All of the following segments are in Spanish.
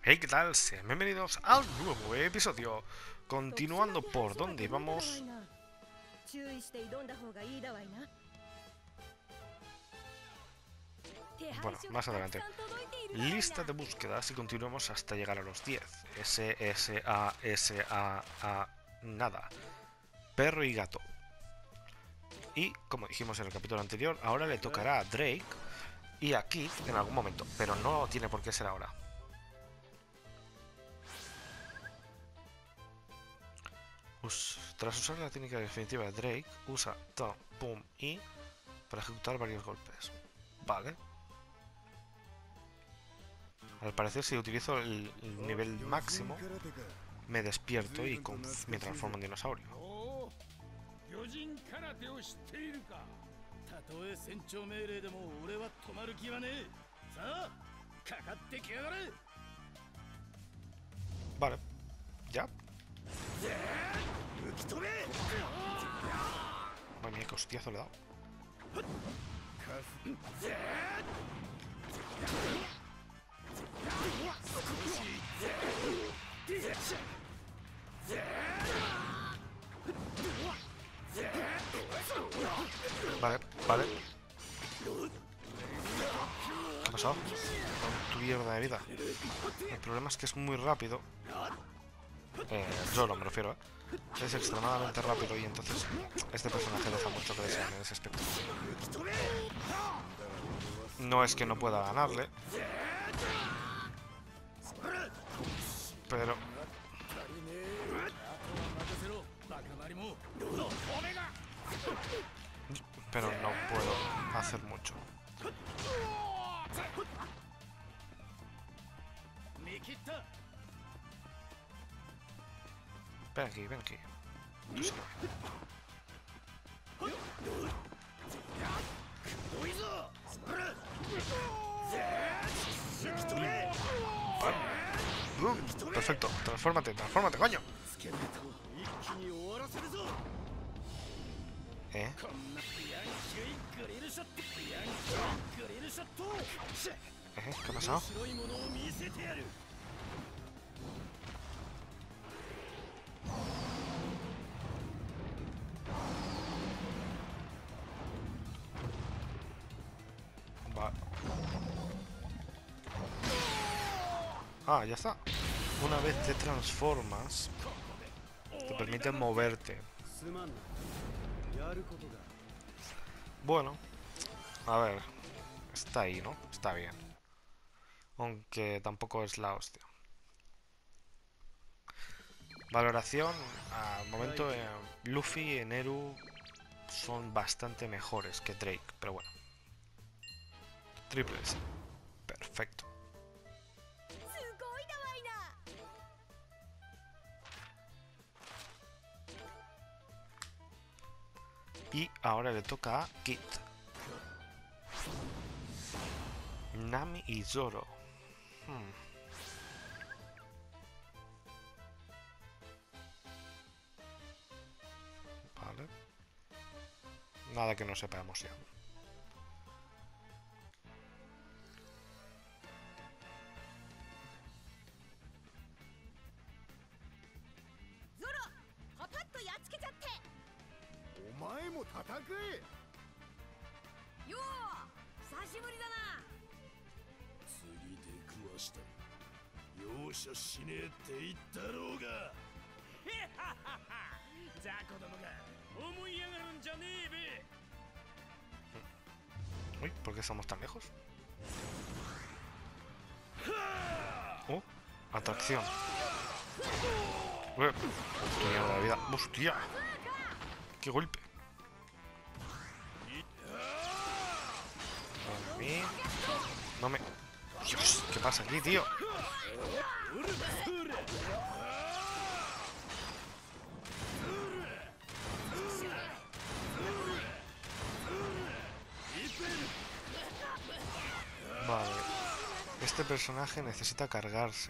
Hey, ¿qué tal? Sean bienvenidos al nuevo episodio. Continuando por donde vamos. Bueno, más adelante. Lista de búsquedas y continuamos hasta llegar a los 10. S, A, nada. Perro y gato. Y, como dijimos en el capítulo anterior, ahora le tocará a Drake y a Keith en algún momento, pero no tiene por qué ser ahora. Tras usar la técnica definitiva de Drake, usa Tom, Pum y para ejecutar varios golpes. Vale. Al parecer, si utilizo el nivel máximo, me despierto y me transformo en dinosaurio. Vale, ya. Madre mía, qué hostiazo le he dado. Vale, vale. ¿Qué ha pasado? Con tu mierda de vida. El problema es que es muy rápido. Zoro me refiero, Es extremadamente rápido y entonces este personaje deja mucho que desear en ese aspecto. No es que no pueda ganarle, pero... Pero no puedo hacer mucho. Ven aquí, ven aquí. Tú sí. Vale. Perfecto, transfórmate, transfórmate, coño. ¿Qué ha pasado? Vale. Ah, ya está. Una vez te transformas, te permite moverte. Bueno, a ver. Está ahí, ¿no? Está bien. Aunque tampoco es la hostia. Valoración, al momento Luffy y Neru son bastante mejores que Drake, pero bueno. Triple S. Perfecto. Y ahora le toca a Kid. Nami y Zoro. Vale. Nada que no sepamos ya. Uy, ¿por qué estamos tan lejos? Oh, atracción. Mierda de vida. ¡Hostia! ¡Qué golpe! A mí... No me... Dios, ¿qué pasa aquí, tío? Vale. Este personaje necesita cargarse.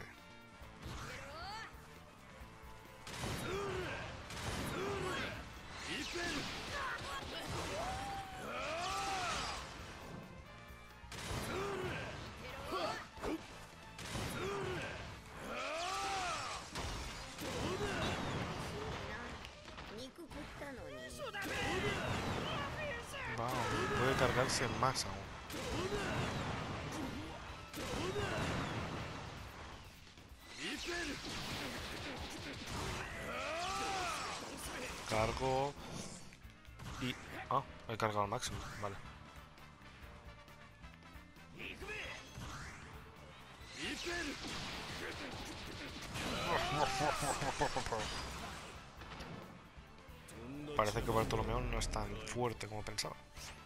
cargarse más aún. Cargo y... Ah, he cargado al máximo, vale. Parece que Bartolomeo no es tan fuerte como pensaba.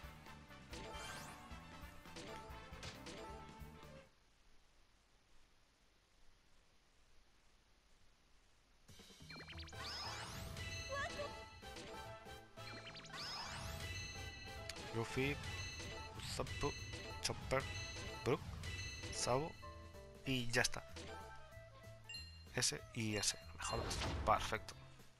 Luffy, Usopp, Chopper, Brook, Sabo y ya está. Ese y ese, no me jodas. Perfecto.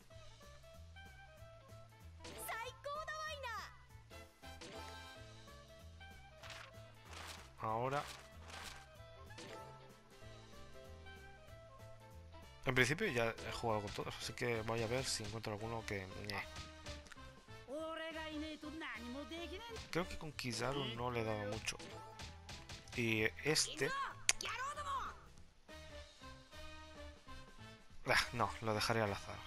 Ahora... En principio ya he jugado con todos, así que voy a ver si encuentro alguno que... Creo que con Kizaru no le he dado mucho. Y este... no, lo dejaré al azar.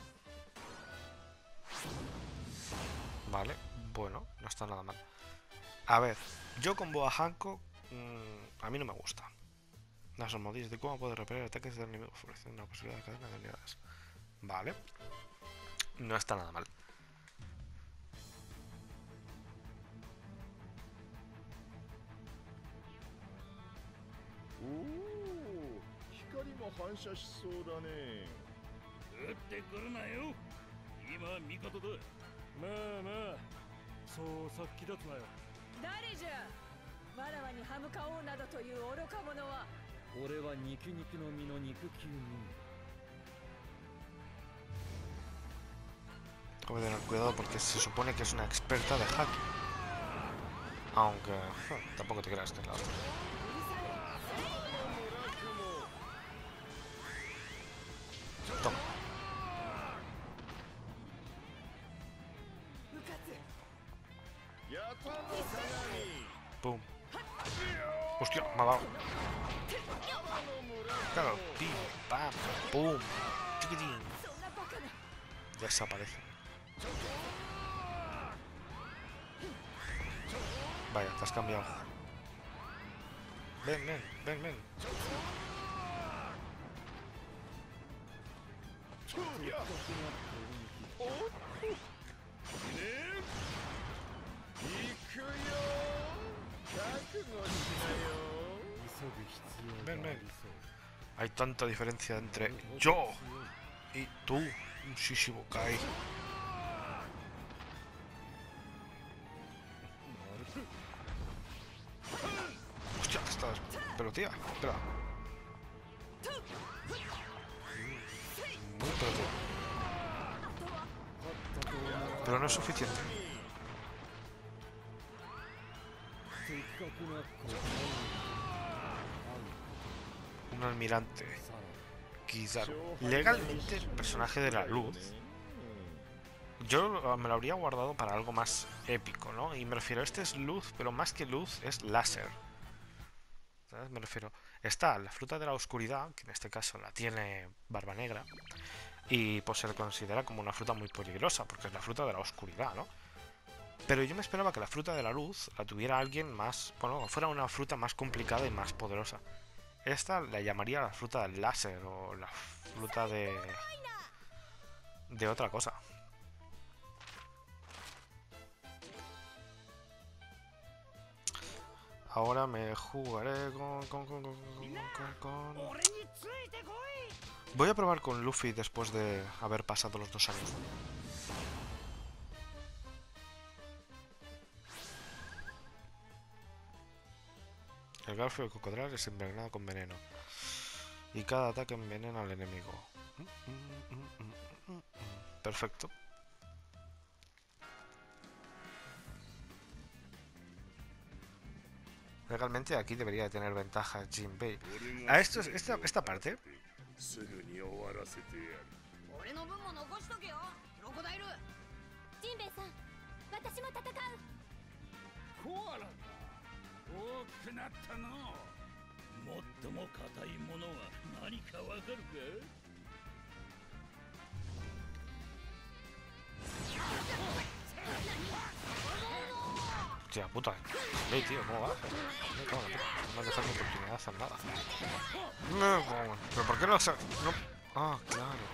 Vale, bueno, no está nada mal. A ver, yo con Boa Hancock a mí no me gusta. No son modis de cómo poder repeler ataques del enemigo ofreciendo una posibilidad de cadena de unidades. Vale, no está nada mal. Tengo que tener cuidado porque se supone que es una experta de hacking. Aunque tampoco te creas que es la otra. Toma. Pum. Hostia, me ha dado. Claro, pim, pam, pum. Chiquitín. Desaparece. Vaya, te has cambiado. Ven, ven, ven, ven. Ven, ven. Hay tanta diferencia entre yo y tú, un Shishibukai. Hostia, ¿qué estás? Pero tía, espera. Muy peloteo. Pero no es suficiente. Un almirante. Kizaru. Legalmente el personaje de la luz. Yo me lo habría guardado para algo más épico, ¿no? Y me refiero, este es luz, pero más que luz es láser. ¿Sabes? Me refiero, está la fruta de la oscuridad, que en este caso la tiene Barba Negra, y pues se le considera como una fruta muy peligrosa, porque es la fruta de la oscuridad, ¿no? Pero yo me esperaba que la fruta de la luz la tuviera alguien más, bueno, fuera una fruta más complicada y más poderosa. Esta la llamaría la fruta del láser o la fruta de otra cosa. Ahora me jugaré con... Voy a probar con Luffy después de haber pasado los 2 años. El garfio del cocodrilo es envenenado con veneno. Y cada ataque envenena al enemigo. Perfecto. Legalmente aquí debería de tener ventaja Jinbei. A esta parte. Hostia puta. Hey, tío, ¿cómo vas? No me has dejado ni oportunidad de hacer nada. No, pero ¿por qué no se...? No... Ah, claro.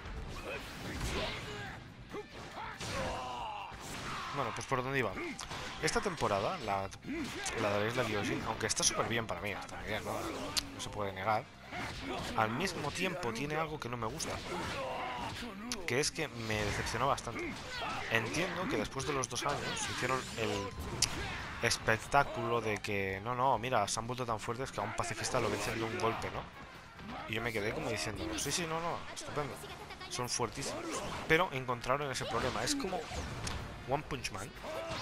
Bueno, pues por dónde iba. Esta temporada, la de la Isla Gyojin, aunque está súper bien para mí, está bien, ¿no? No se puede negar. Al mismo tiempo tiene algo que no me gusta, que es que me decepcionó bastante. Entiendo que después de los 2 años hicieron el espectáculo de que no, mira, se han vuelto tan fuertes que a un pacifista lo vencen de un golpe, ¿no? Y yo me quedé como diciendo, sí, no, estupendo, son fuertísimos. Pero encontraron ese problema. Es como One Punch Man.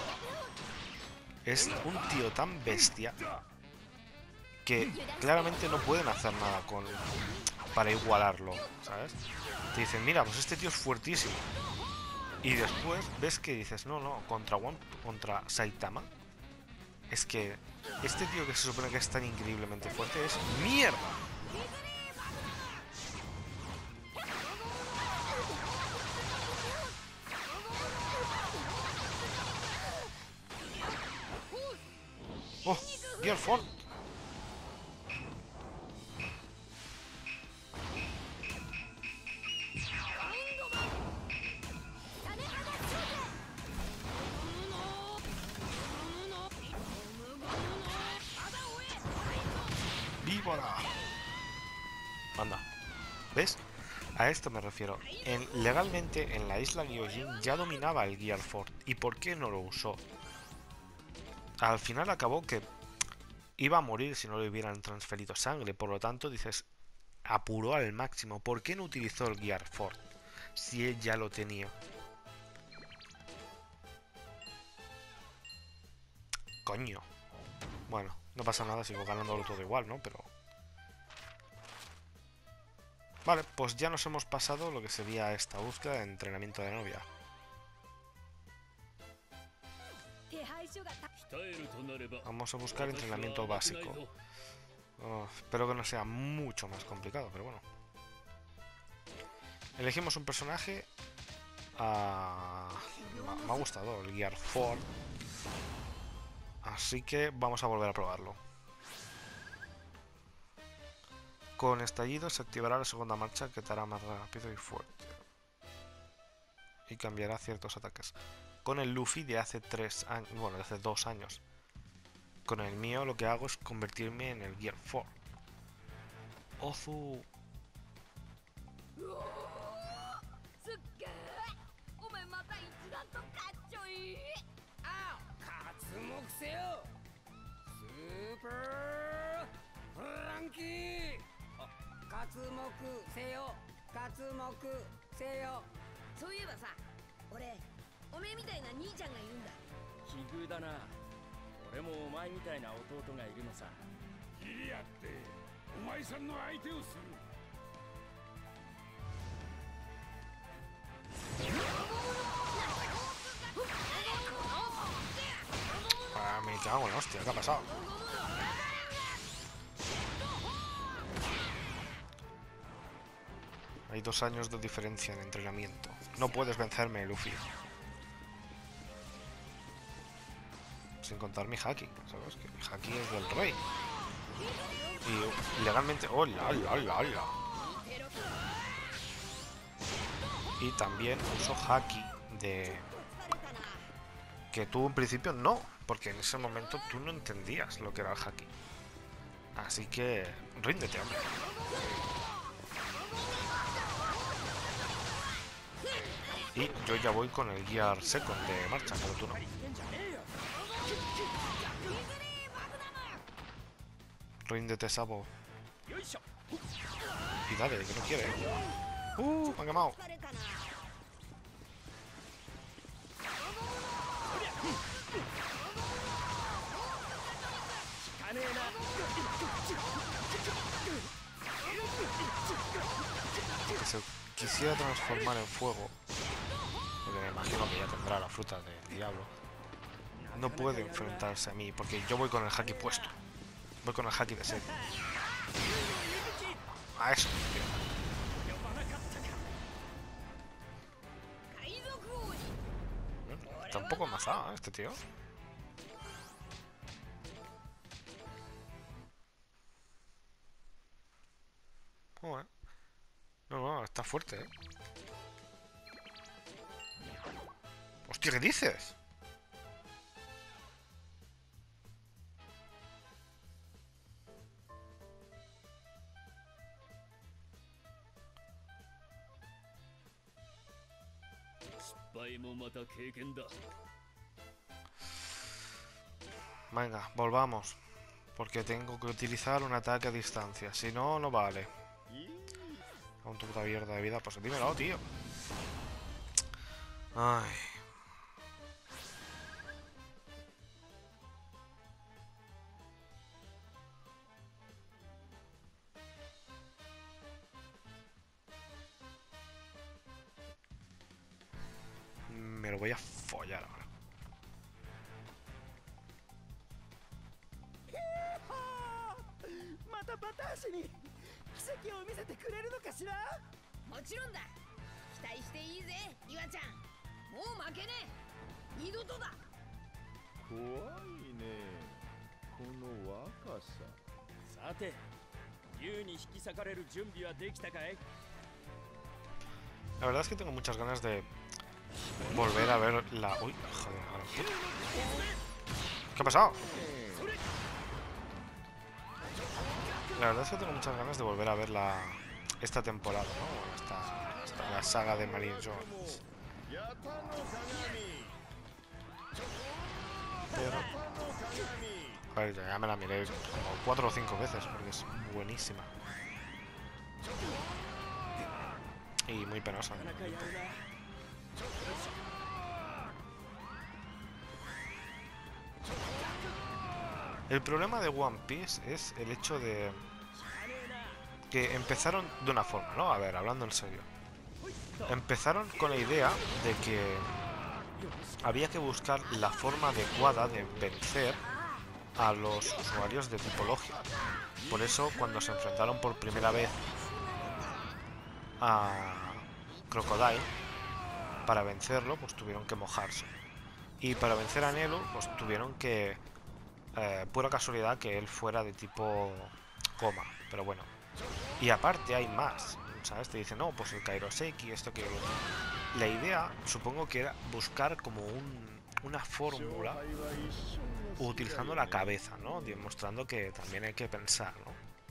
Es un tío tan bestia que claramente no pueden hacer nada para igualarlo, ¿sabes? Te dicen, mira, pues este tío es fuertísimo. Y después ves que dices, no, contra Saitama. Es que este tío que se supone que es tan increíblemente fuerte es mierda. ¡Oh! ¡Gear Fort! ¡Víbora! Anda. ¿Ves? A esto me refiero. Legalmente en la isla Gyojin ya dominaba el Gear Fort. ¿Y por qué no lo usó? Al final acabó que iba a morir si no le hubieran transferido sangre. Por lo tanto, dices, apuró al máximo. ¿Por qué no utilizó el Gear Fort si él ya lo tenía? Coño. Bueno, no pasa nada, sigo ganándolo todo igual, ¿no? Pero... Vale, pues ya nos hemos pasado lo que sería esta búsqueda de entrenamiento de novia. Vamos a buscar entrenamiento básico. Espero que no sea mucho más complicado, pero bueno. Elegimos un personaje. Me ha gustado el Gear Fort. Así que vamos a volver a probarlo. Con estallido se activará la segunda marcha que te hará más rápido y fuerte. Y cambiará ciertos ataques. Con el Luffy de hace 3 años, bueno, de hace 2 años. Con el mío lo que hago es convertirme en el Gear 4. Ozu. Me cago en la hostia, ¿qué ha pasado? Hay 2 años de diferencia en entrenamiento. No puedes vencerme, Luffy. Sin contar mi haki, ¿sabes? Que mi haki es del rey. Y legalmente... ¡Hola! Y también uso haki de... Que tú en principio no, porque en ese momento tú no entendías lo que era el haki. Así que... ríndete, hombre. Y yo ya voy con el Gear Second de marcha, pero tú no. Ríndete, Sabo. Y dale, que no quiere. Me ha quemado. Que se quisiera transformar en fuego. Porque me imagino que ya tendrá la fruta del diablo. no puede enfrentarse a mí, porque yo voy con el haki puesto. Voy con el haki de serie. A eso, tío. Está un poco amazado, ¿eh? Este tío. Joder. No, está fuerte, ¿eh? Hostia, ¿qué dices? Venga, volvamos. Porque tengo que utilizar un ataque a distancia. Si no, no vale. Con tu puta mierda de vida, pues dímelo, tío. Ay. Me lo voy a follar ahora. La verdad es que tengo muchas ganas de volver a ver la... Uy, joder, ahora puta. ¿Qué ha pasado? La verdad es que tengo muchas ganas de volver a ver esta temporada, ¿no? La saga de Marine Jones. Pero... A ver, ya me la miré como 4 o 5 veces porque es buenísima. Y muy penosa. El problema de One Piece es el hecho de que empezaron de una forma, ¿no? A ver, hablando en serio. Empezaron con la idea de que había que buscar la forma adecuada de vencer a los usuarios de tipología. Por eso, cuando se enfrentaron por primera vez a Crocodile, para vencerlo, pues tuvieron que mojarse. Y para vencer a Nelu, pues tuvieron que... pura casualidad que él fuera de tipo coma, pero bueno. Y aparte hay más, ¿sabes? Te dicen, no, pues el Kairoseki, esto que... La idea, supongo que era buscar como una fórmula utilizando la cabeza, ¿no? Demostrando que también hay que pensar, ¿no?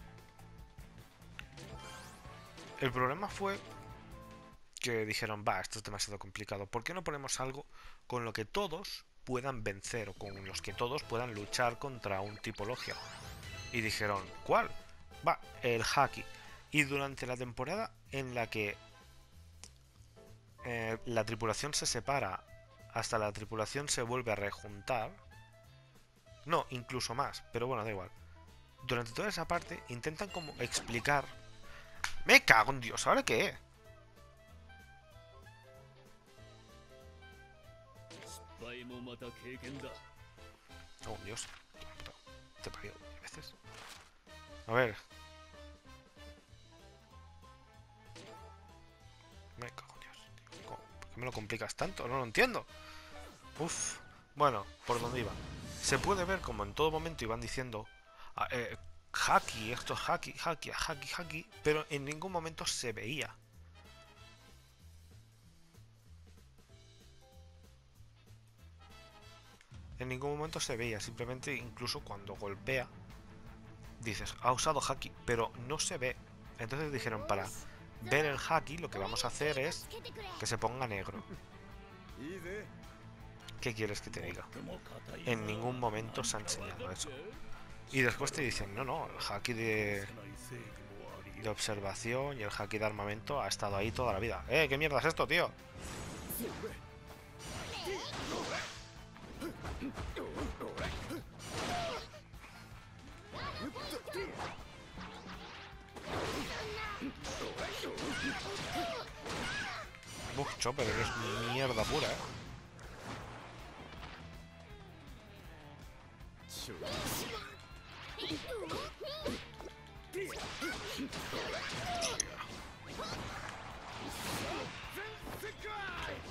El problema fue que dijeron, va, esto es demasiado complicado. ¿Por qué no ponemos algo con lo que todos puedan vencer o con los que todos puedan luchar contra un tipología? Y dijeron, ¿cuál? Va, el haki. Y durante la temporada en la que la tripulación se separa hasta la tripulación se vuelve a rejuntar, no, incluso más, pero bueno, da igual. Durante toda esa parte intentan como explicar... ¡Me cago en Dios! ¿Ahora qué? Oh, Dios. Te parió a veces. A ver. Me cago en Dios. ¿Por qué me lo complicas tanto? No lo entiendo. Uf. Bueno, ¿por dónde iba? Se puede ver como en todo momento iban diciendo haki, esto es haki, haki, haki, haki, pero en ningún momento se veía. En ningún momento se veía, simplemente incluso cuando golpea, dices, ha usado haki, pero no se ve. Entonces dijeron, para ver el haki, lo que vamos a hacer es que se ponga negro. ¿Qué quieres que te diga? En ningún momento se ha enseñado eso. Y después te dicen, no, el haki de observación y el haki de armamento ha estado ahí toda la vida. ¿Qué mierda es esto, tío? Uf, Chopper, eres mierda pura,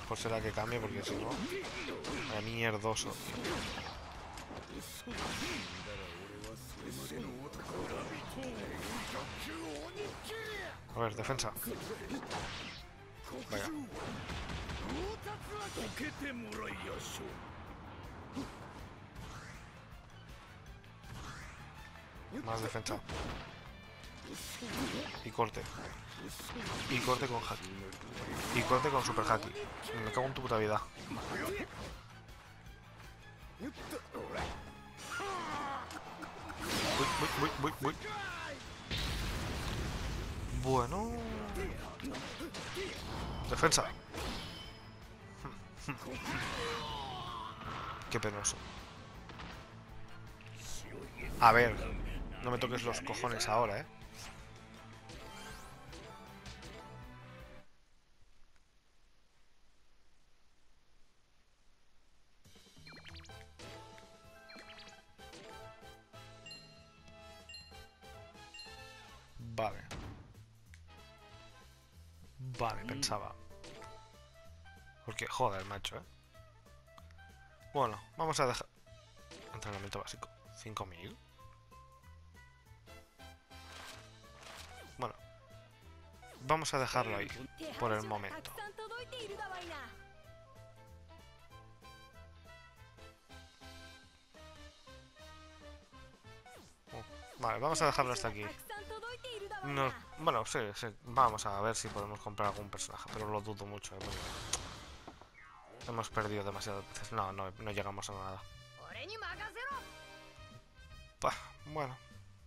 Pues será que cambie porque si no... Es mierdoso. A ver, defensa. Vaya. Más defensa. Y corte. Y corte con haki. Y corte con super haki. Me cago en tu puta vida. Uy. Bueno. Defensa. Qué penoso. A ver. No me toques los cojones ahora, ¿eh? Vale. Vale, pensaba. Porque, joder, macho, ¿eh? Bueno, vamos a dejar... Entrenamiento básico. 5000. Bueno. Vamos a dejarlo ahí. Por el momento. Vale, vamos a dejarlo hasta aquí. No, bueno, sí. Vamos a ver si podemos comprar algún personaje, pero lo dudo mucho, ¿eh? Hemos perdido demasiadas veces. No llegamos a nada. Bueno.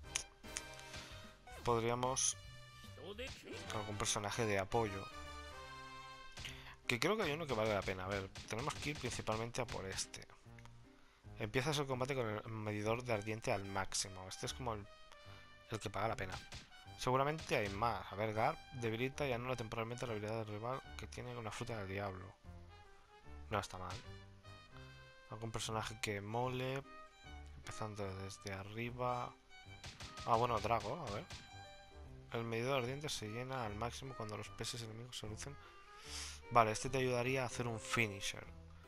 Podríamos... algún personaje de apoyo. Que creo que hay uno que vale la pena. A ver, tenemos que ir principalmente a por este. Empiezas el combate con el medidor de ardiente al máximo. Este es como el que paga la pena. Seguramente hay más. A ver, Garp debilita y anula temporalmente la habilidad del rival que tiene una fruta del diablo. No está mal. Algún personaje que mole. Empezando desde arriba. Ah, bueno, Drago, a ver. El medidor ardiente se llena al máximo cuando los peces enemigos se lucen. Vale, este te ayudaría a hacer un finisher.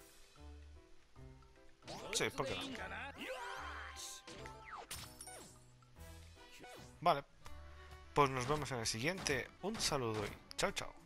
Sí, ¿por qué no? Vale. Pues nos vemos en el siguiente. Un saludo y chao, chao.